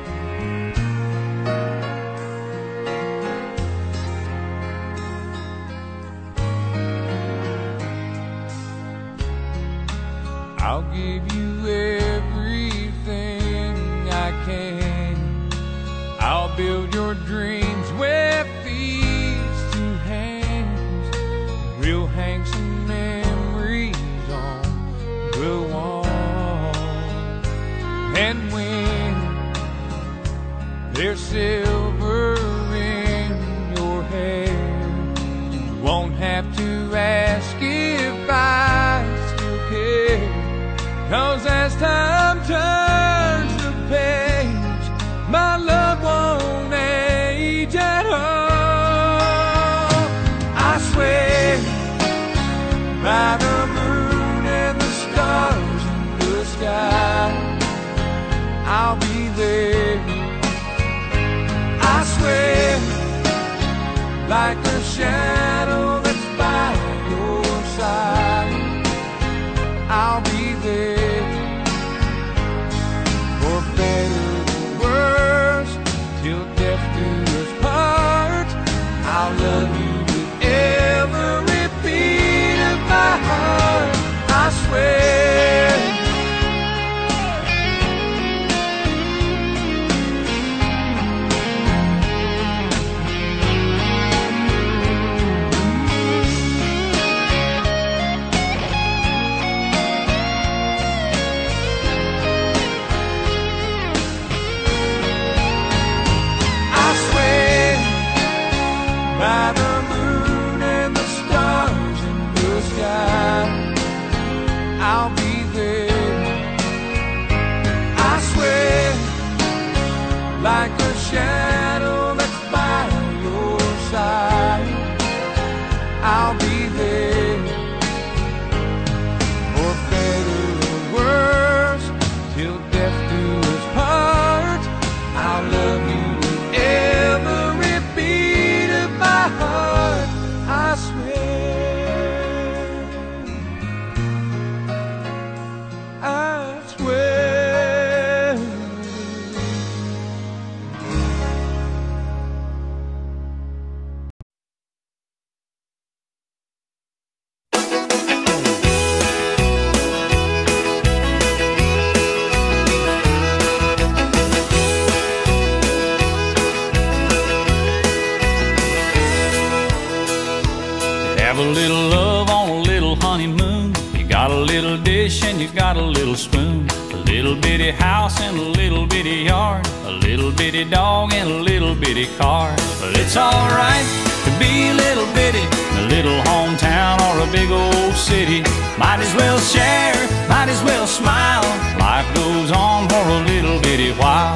I'll give you everything I can. I'll build your dreams with these two hands. We'll hang some memories on the wall. And when there's silver in your hair, you won't have to ask if I still care. 'Cause as time turns sky, I'll be there. I swear, like a shadow that's by your side, I'll be there. For better or worse, till death do us part, I'll love you with every beat of my heart. I swear. By the moon and the stars in the sky, I'll be there. I swear, like a shadow that's by your side, I'll be there. For better or worse, till death do us part, I'll love you with every beat of my heart. I swear, I swear. Have a little love on a little honeymoon. You got a little dish and you got a little spoon. A little bitty house and a little bitty yard. A little bitty dog and a little bitty car. But it's alright to be a little bitty in a little hometown or a big old city. Might as well share, might as well smile. Life goes on for a little bitty while.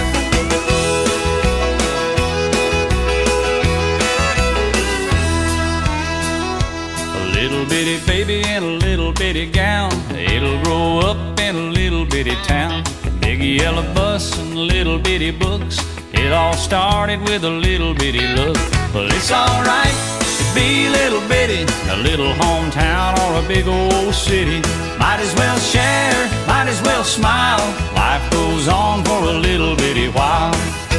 Little bitty baby in a little bitty gown, it'll grow up in a little bitty town. Big yellow bus and little bitty books, it all started with a little bitty look. Well, it's alright to be a little bitty in a little hometown or a big old city. Might as well share, might as well smile. Life goes on for a little bitty while.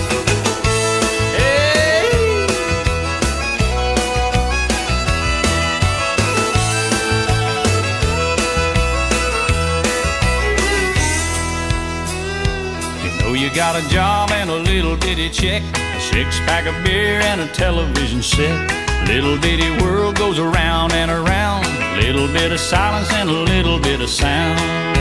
You got a job and a little bitty check, a six-pack of beer and a television set. Little bitty world goes around and around, little bit of silence and a little bit of sound.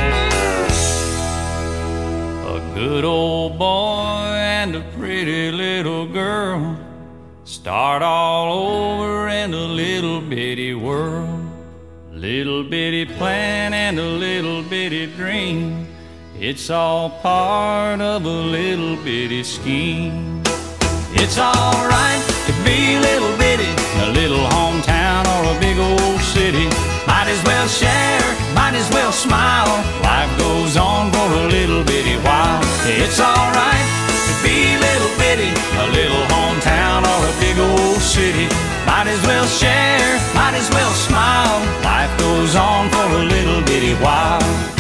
A good old boy and a pretty little girl start all over in a little bitty world. Little bitty plan and a little bitty dream, it's all part of a little bitty scheme. It's alright to be a little bitty in a little hometown or a big old city. Might as well share, might as well smile. Life goes on for a little bitty while. It's alright to be a little bitty in a little hometown or a big old city. Might as well share, might as well smile. Life goes on for a little bitty while.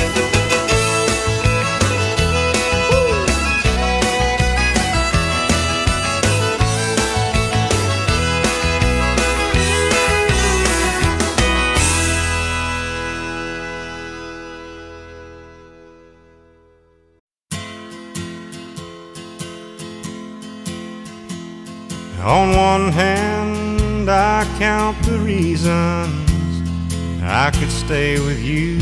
On one hand, I count the reasons I could stay with you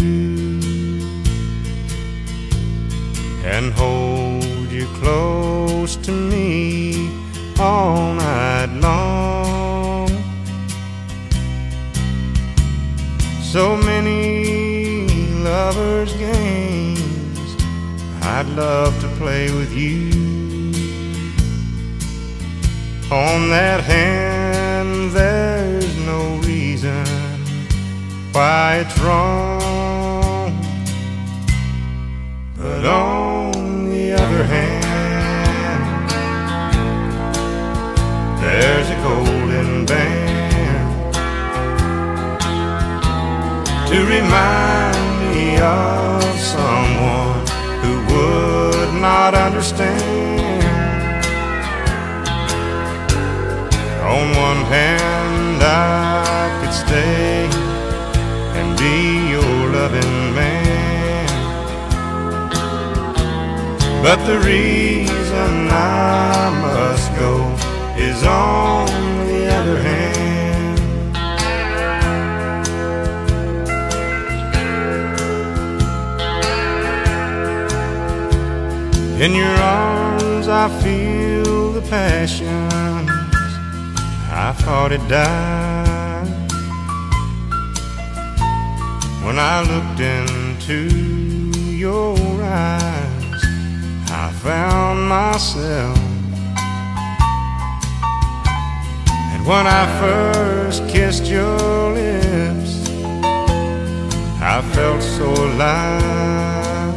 and hold you close to me all night long. So many lovers' games I'd love to play with you. On that hand, there's no reason why it's wrong. But on the other hand, there's a golden band to remind me of someone who would not understand. On one hand, I could stay and be your loving man, but the reason I must go is on the other hand. In your arms I feel the passions I thought had died when I looked into your eyes. I found myself, and when I first kissed your lips, I felt so alive.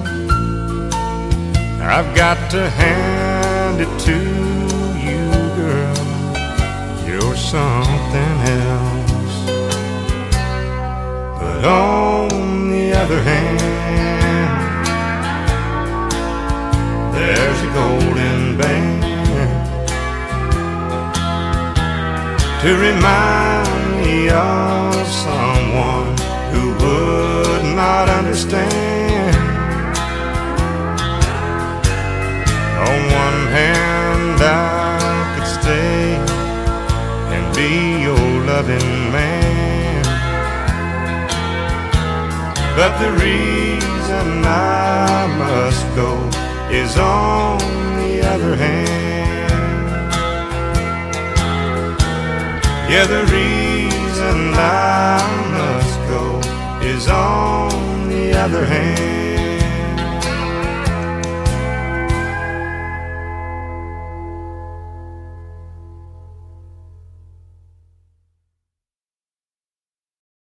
I've got to hand it to you, girl, you're something else. But on the other hand, there's a golden band to remind me of someone who would not understand. On one hand, I could stay and be your loving man, but the reason I must go is on the other hand. Yeah, the reason I must go is on the other hand.